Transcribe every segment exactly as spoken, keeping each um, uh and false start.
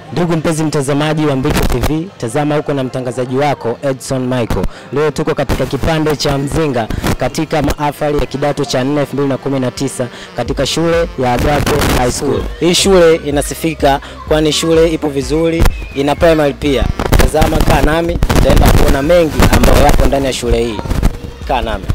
Ndugu mpenzi mtazamaji wa Mbiko T V, tazama huko na mtangazaji wako Edson Michael. Leo tuko katika kipande cha Mzinga katika mahafali ya kidato cha nne elfu mbili na kumi na tisa katika shule ya Agape High School. Hii shule inasifika kwani shule ipo vizuri, ina primary pia. Tazama, kaa nami, tutaenda kuona mengi ambayo yapo ndani ya shule hii. Kaa nami.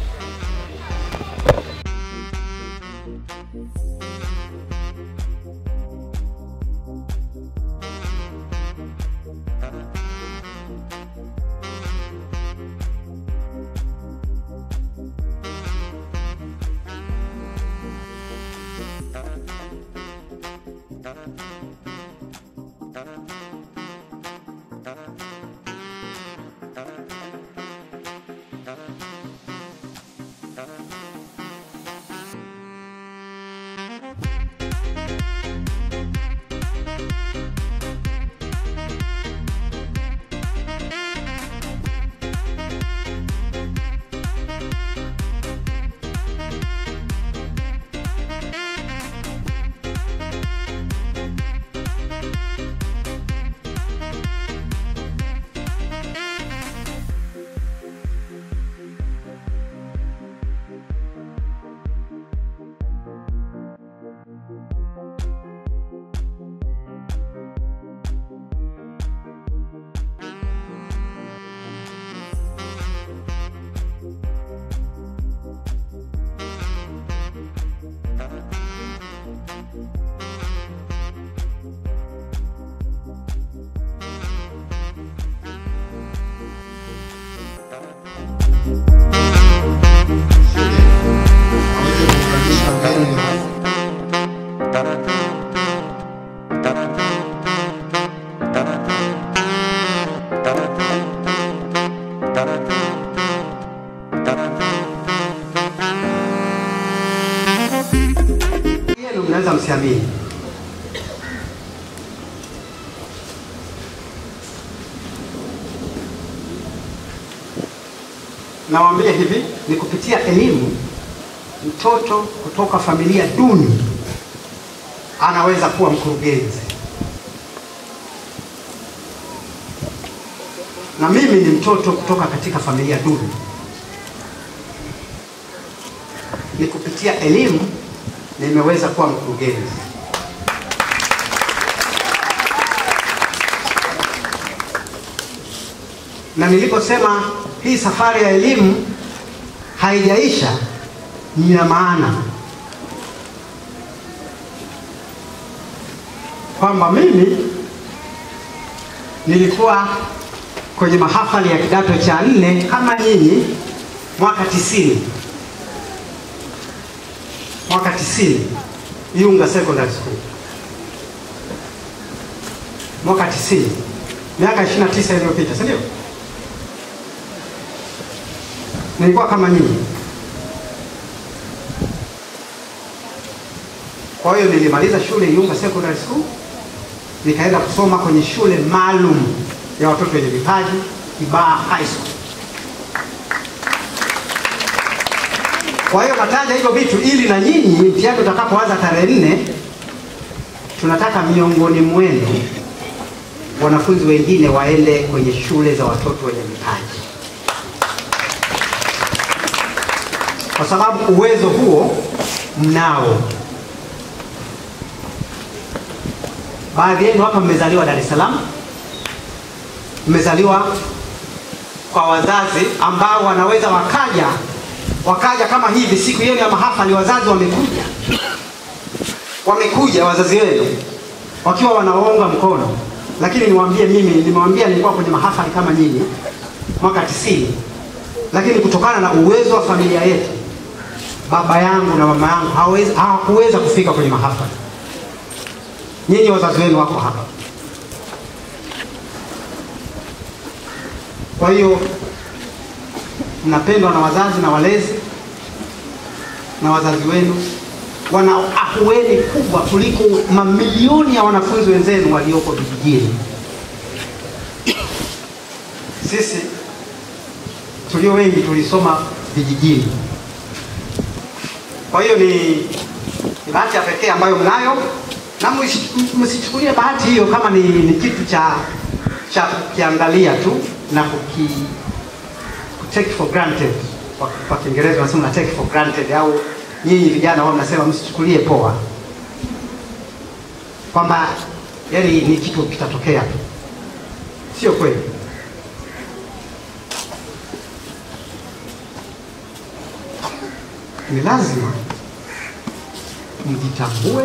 Mnaweza msiamini. Nawaambia hivi, ni kupitia elimu mtoto kutoka familia duni anaweza kuwa mkurugenzi. Na mimi ni mtoto kutoka katika familia duni. Ni kupitia elimu nimeweza kuwa mkurugenzi. Na niliposema hii safari ya elimu haijaisha, ni ya maana kwamba mimi nilikuwa kwenye mahafali ya kidato cha nne kama nyinyi mwaka tisini. Mwaka tisini, Iunga Secondary School. Mwaka tisini, miaka ishirini na tisa iliyopita, si ndio? Nilikuwa kama nyinyi. Kwa hiyo nilimaliza shule Iunga Secondary School, nikaenda kusoma kwenye shule maalum ya watoto wenye vipaji, Kibaha High School. Kwa hiyo nataja hivyo vitu ili na nyinyi mtihani utakapoanza tarehe nne, tunataka miongoni mwenu wanafunzi wengine waende kwenye shule za watoto wenye vipaji, kwa sababu uwezo huo mnao. Baadhi yenu hapa mmezaliwa Dar es Salaam, mmezaliwa kwa wazazi ambao wanaweza wakaja wakaja kama hivi siku hiyo ya mahafali, wazazi wamekuja wamekuja wazazi wenu wakiwa wanaonga mkono. Lakini niwaambie, mimi nimewambia nilikuwa kwenye mahafali kama nyinyi mwaka tisini, lakini kutokana na uwezo wa familia yetu, baba yangu na mama yangu hawezi hawakuweza kufika kwenye mahafali. Nyinyi wazazi wenu wako hapa. Kwa hiyo mnapendwa na wazazi na walezi, na wazazi wenu wana ahueni kubwa kuliko mamilioni ya wanafunzi wenzenu walioko vijijini. Sisi tulio wengi tulisoma vijijini. Kwa hiyo ni bahati ya pekee ambayo mnayo, Na msichukulie bahati hiyo kama ni, ni kitu cha cha kukiangalia tu na kuki take for granted. Kwa, kwa Kiingereza wanasema take for granted, au nyinyi vijana wao mnasema msichukulie poa. Kwamba yani ni kitu kitatokea tu. Sio kweli. Ni lazima mjitambue,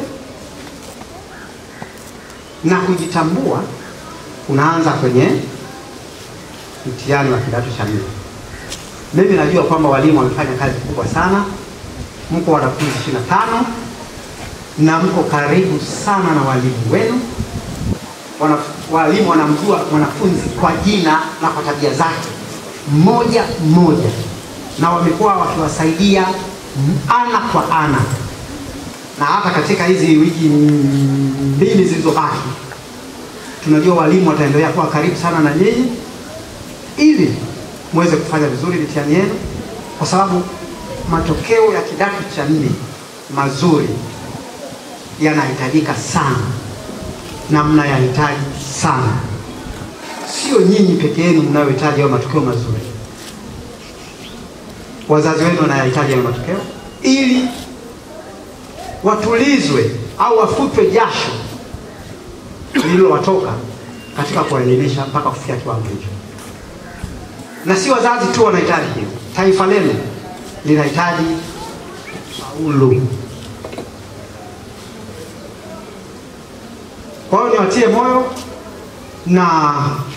na kujitambua unaanza kwenye mtihani wa kidato cha nne. Mimi najua kwamba walimu wamefanya kazi kubwa sana. Mko wanafunzi ishirini na tano na mko karibu sana na walimu wenu. Wana, walimu wanamjua mwanafunzi kwa jina na kwa tabia zake mmoja mmoja, na wamekuwa wakiwasaidia ana kwa ana. Na hata katika hizi wiki mbili zilizobaki, tunajua walimu wataendelea kuwa karibu sana na nyinyi ili muweze kufanya vizuri mitihani yenu, kwa sababu matokeo ya kidato cha nne mazuri yanahitajika sana na mnayahitaji sana. Sio nyinyi peke yenu mnayohitaji hayo matokeo mazuri, wazazi wenu wanayahitaji hayo matokeo ili watulizwe au wafutwe jasho lililowatoka katika kuwaelimisha mpaka kufikia kiwango hicho. Na si wazazi tu wanahitaji hiyo, taifa lenu linahitaji faulu. Kwa hiyo niwatie moyo na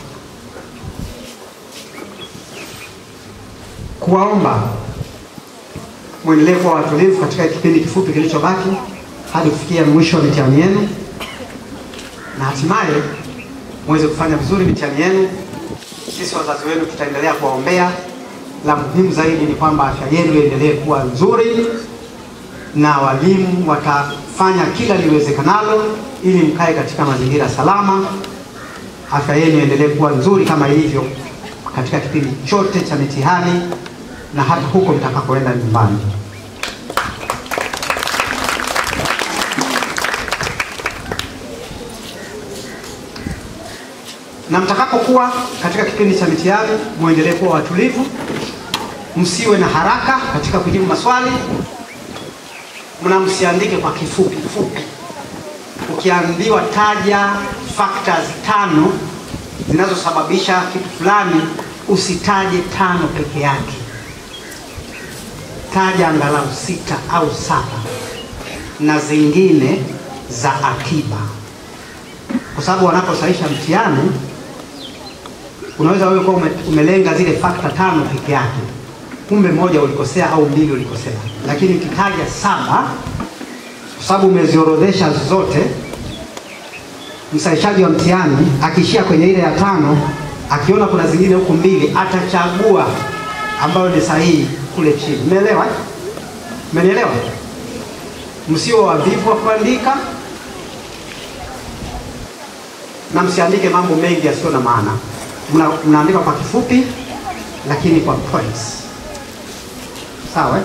kuwaomba muendelee kuwa watulivu katika kipindi kifupi kilichobaki hadi kufikia mwisho wa mitihani yenu, na hatimaye muweze kufanya vizuri mitihani yenu. Sisi wazazi wenu tutaendelea kuwaombea. La muhimu zaidi ni kwamba afya yenu iendelee kuwa nzuri, na walimu watafanya kila liwezekanalo ili mkae katika mazingira salama. Afya yenu iendelee kuwa nzuri kama ilivyo katika kipindi chote cha mitihani na hata huko mtakapoenda nyumbani. Na mtakapokuwa katika kipindi cha mitihani, muendelee kuwa watulivu, msiwe na haraka katika kujibu maswali, mna msiandike kwa kifupi fupi. Ukiambiwa taja factors tano zinazosababisha kitu fulani, usitaje tano peke yake. Taja angalau sita au saba na zingine za akiba, kwa sababu wanaposahisha mtihani unaweza wewe kuwa umelenga zile factor tano peke yake, kumbe moja ulikosea au mbili ulikosea. Lakini ukitaja saba, kwa sababu umeziorodhesha zote, msahishaji wa mtihani akishia kwenye ile ya tano, akiona kuna zingine huku mbili, atachagua ambayo ni sahihi kule chini. Umeelewa? Umenielewa? Msio wavivu wa kuandika, na msiandike mambo mengi yasiyo na maana. Mna, mnaandika kwa kifupi lakini kwa points. Sawa?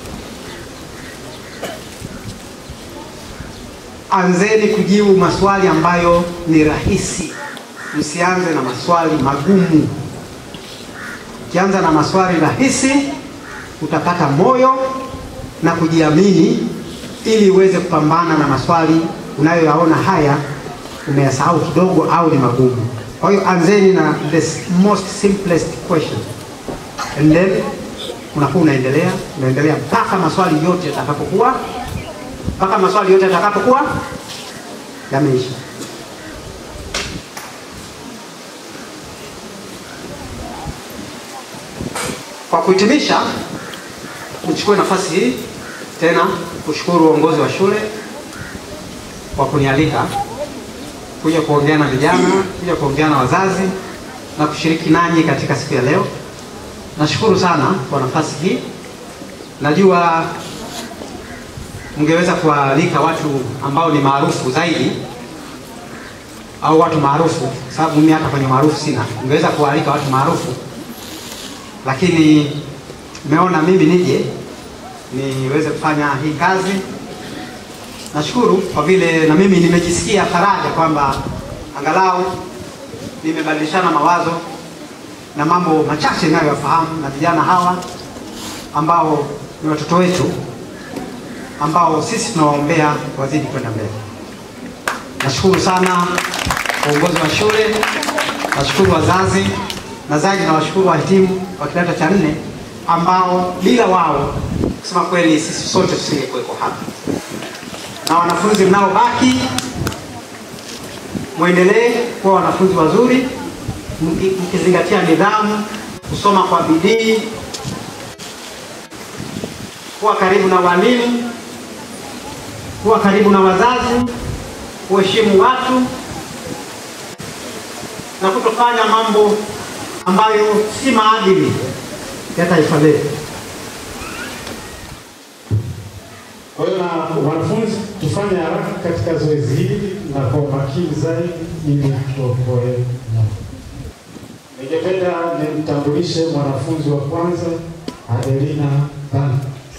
Anzeni kujibu maswali ambayo ni rahisi. Msianze na maswali magumu. Ukianza na maswali rahisi, utapata moyo na kujiamini ili uweze kupambana na maswali unayoyaona haya umeyasahau kidogo au ni magumu. Kwa hiyo anzeni na the most simplest question, and then unakuwa unaendelea unaendelea mpaka maswali yote yatakapokuwa mpaka maswali yote yatakapokuwa yameisha. Kwa kuhitimisha, nichukue nafasi hii tena kushukuru uongozi wa shule kwa kunialika kuja kuongea na vijana, kuja kuongea na wazazi na kushiriki nanyi katika siku ya leo. Nashukuru sana kwa nafasi hii. Najua mngeweza kualika watu ambao ni maarufu zaidi au watu maarufu, sababu mimi hata kwenye maarufu sina. Mngeweza kualika watu maarufu, lakini nimeona mimi nije niweze kufanya hii kazi nashukuru kwa vile na mimi nimejisikia faraja kwamba angalau nimebadilishana mawazo na mambo machache ninayofahamu na vijana hawa ambao ni watoto wetu ambao sisi tunawaombea wazidi kwenda mbele. Nashukuru sana uongozi wa shule, nashukuru wazazi, na zaidi na washukuru wahitimu wa kidato cha nne ambao bila wao kusema kweli sisi sote tusingekuwepo hapa. Na wanafunzi mnaobaki muendelee kuwa wanafunzi wazuri, mkizingatia nidhamu, kusoma kwa bidii, kuwa karibu na walimu, kuwa karibu na wazazi, kuheshimu watu na kutofanya mambo ambayo si maadili ya taifa letu. Kwa hiyo na wanafunzi tufanye haraka katika zoezi hili na kwa makini zaidi ili tuokoe. Ningependa nimtambulishe mwanafunzi wa kwanza, Adelina Bana.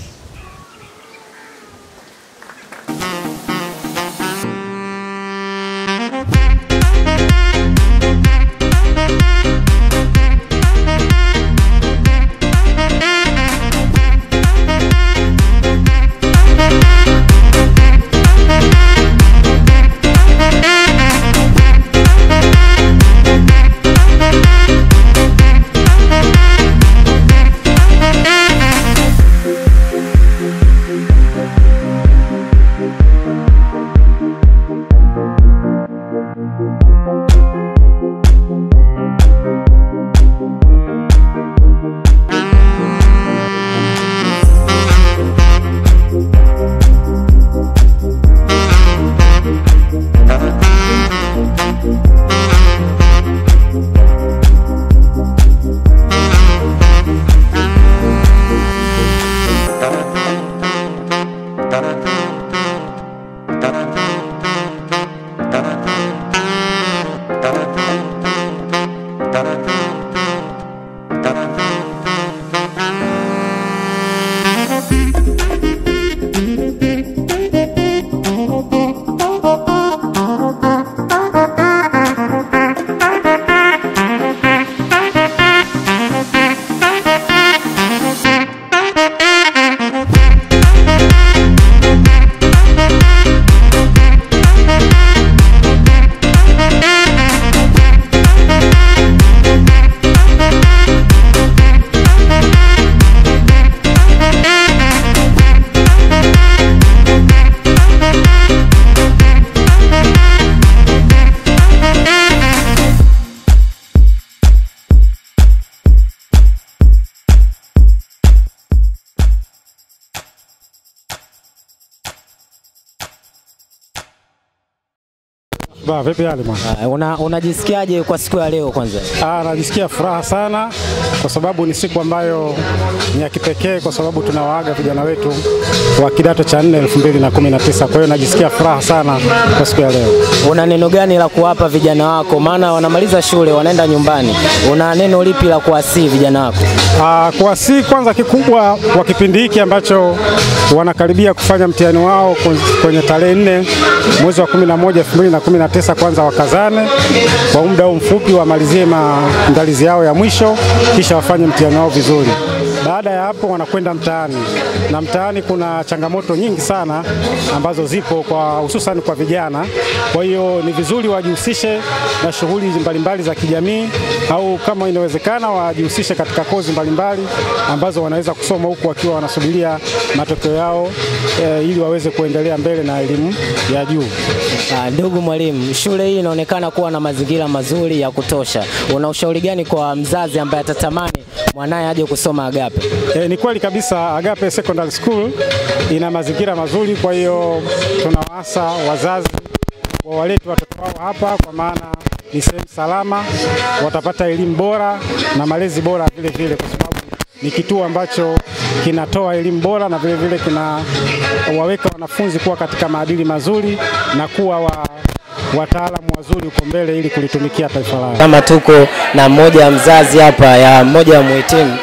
Ba, vipi hali mwana? Una unajisikiaje kwa siku ya leo kwanza? Ah, najisikia furaha sana kwa sababu ni siku ambayo ni ya kipekee kwa sababu tunawaaga vijana wetu wa kidato cha nne elfu mbili na kumi na tisa. Kwa hiyo najisikia furaha sana kwa siku ya leo. Una neno gani la kuwapa vijana wako? Maana wanamaliza shule wanaenda nyumbani. Una neno lipi la kuwasihi vijana wako? Ah, kuwasihi kwanza kikubwa kwa kipindi hiki ambacho wanakaribia kufanya mtihani wao kwenye tarehe nne mwezi wa kumi na moja elfu mbili na kumi na tisa, kwanza wakazane kwa muda huu mfupi wamalizie maandalizi yao ya mwisho kisha wafanye mtihani wao vizuri. Baada ya hapo wanakwenda mtaani, na mtaani kuna changamoto nyingi sana ambazo zipo kwa hususan kwa vijana. Kwa hiyo ni vizuri wajihusishe na shughuli mbalimbali za kijamii, au kama inawezekana wajihusishe katika kozi mbalimbali ambazo wanaweza kusoma huku wakiwa wanasubiria matokeo yao e, ili waweze kuendelea mbele na elimu ya juu. Ah, ndugu mwalimu, shule hii inaonekana kuwa na mazingira mazuri ya kutosha. Una ushauri gani kwa mzazi ambaye atatamani mwanae aje kusoma Agape? E, ni kweli kabisa Agape Secondary School ina mazingira mazuri, kwa hiyo tunawaasa wazazi wawalete watoto wao hapa kwa maana ni sehemu salama, watapata elimu bora na malezi bora vile vile, kwa sababu ni kituo ambacho kinatoa elimu bora na vile vile kina waweka wanafunzi kuwa katika maadili mazuri na kuwa wa wataalamu wazuri uko mbele ili kulitumikia taifa lao. Kama tuko na mmoja mzazi hapa ya mmoja wa muhitimu.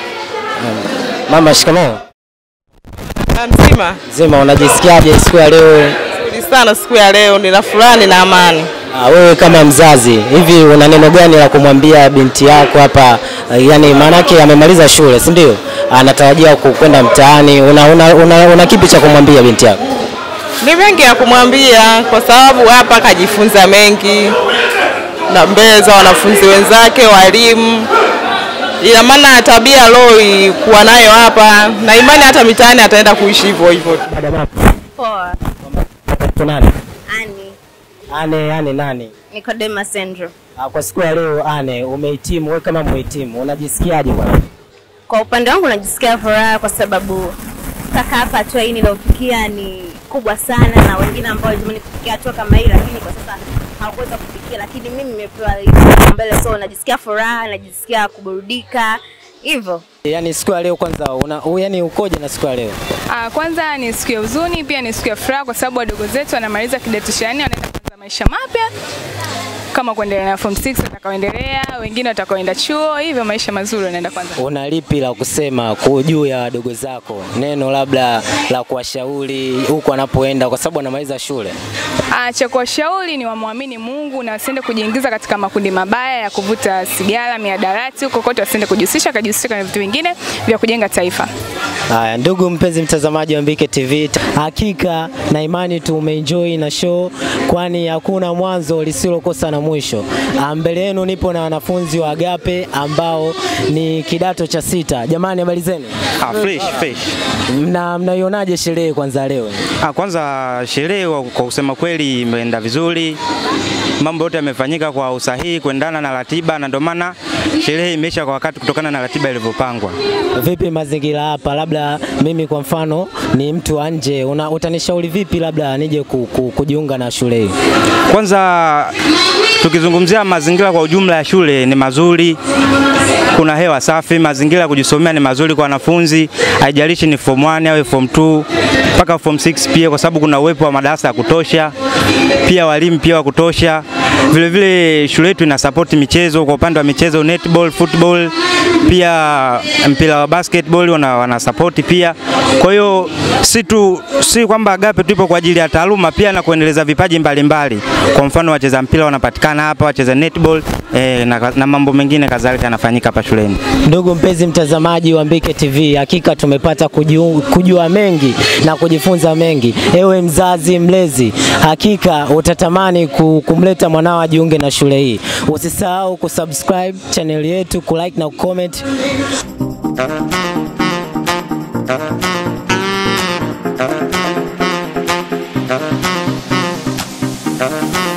Mama, shikamoo. Mzima. Mzima, unajisikiaje siku ya leo? sana siku ya leo, nina furaha na amani. Ah, wewe kama mzazi, hivi una neno gani la kumwambia binti yako hapa? Yani maanake amemaliza shule, si ndio? Anatarajia kwenda mtaani. Una, una, una, una kipi cha kumwambia binti yako? Ni mengi ya kumwambia kwa sababu hapa kajifunza mengi na mbele za wanafunzi wenzake, walimu. Ina maana tabia loi kuwa nayo hapa na imani hata mitaani ataenda kuishi hivyo hivyo. Poa. Tunani? Ani. Ane, ane nani? Nikodema Sandro. Ah, kwa siku ya leo Ane, umehitimu. Wewe kama mhitimu unajisikiaje bwana? Kwa upande wangu najisikia furaha kwa sababu kaka hapa hatua hii nilofikia ni kubwa sana, na wengine ambao walitamani kufikia hatua kama hii lakini kwa sasa hawakuweza kufikia, lakini mimi nimepewa mbele, so najisikia furaha, najisikia kuburudika hivyo. Yaani siku ya leo kwanza una yani ukoje na siku ya leo? Ah, kwanza ni siku ya huzuni, pia ni siku ya furaha kwa sababu wadogo zetu wanamaliza kidato cha nne, wanaenda kuanza maisha mapya. Kama kuendelea na form six watakaoendelea, wengine watakaoenda chuo, hivyo maisha mazuri wanaenda kwanza. Una lipi la kusema kwa juu ya wadogo zako? Neno labda la kuwashauri huko wanapoenda kwa sababu wanamaliza shule. Ah, cha kuwashauri ni wamwamini Mungu na wasiende kujiingiza katika makundi mabaya ya kuvuta sigara, miadarati, huko kote wasiende kujihusisha, kujihusisha na vitu vingine vya kujenga taifa. Haya, ndugu mpenzi mtazamaji wa Mbike T V, hakika na imani tu umeenjoy na show, kwani hakuna mwanzo lisilokosa na mwisho. Mbele yenu nipo na wanafunzi wa Agape ambao ni kidato cha sita. Jamani, habari zenu? Ah, fresh fresh. Mna mnaionaje sherehe kwanza leo? Ah, kwanza sherehe kwa kusema kweli imeenda vizuri. Mambo yote yamefanyika kwa usahihi kuendana na ratiba, na ndio maana sherehe imeisha kwa wakati kutokana na ratiba ilivyopangwa. Vipi mazingira hapa? Labda mimi kwa mfano ni mtu wa nje, una utanishauri vipi labda nije ku, ku, kujiunga na shule hii? Kwanza tukizungumzia mazingira kwa ujumla ya shule ni mazuri. Kuna hewa safi, mazingira kujisomea ni mazuri kwa wanafunzi, haijalishi ni form one au form two mpaka form six pia, kwa sababu kuna uwepo wa madarasa ya kutosha, pia walimu pia wa kutosha. Vile vile shule yetu ina support michezo, kwa upande wa michezo netball, football, pia mpira wa basketball wana, wana support pia. Kwa hiyo si tu si kwamba Agape tupo kwa ajili ya taaluma, pia na kuendeleza vipaji mbalimbali mbali. Kwa mfano wacheza mpira wanapatikana hapa, wacheza netball eh, na, na mambo mengine kadhalika yanafanyika hapa shuleni. Ndugu mpenzi mtazamaji wa Mbike T V, hakika tumepata kujua, kujua mengi na kujifunza mengi. Ewe mzazi mlezi, hakika utatamani kumleta mwanao ajiunge na shule hii. Usisahau kusubscribe channel yetu, kulike na kucomment. Uh-huh.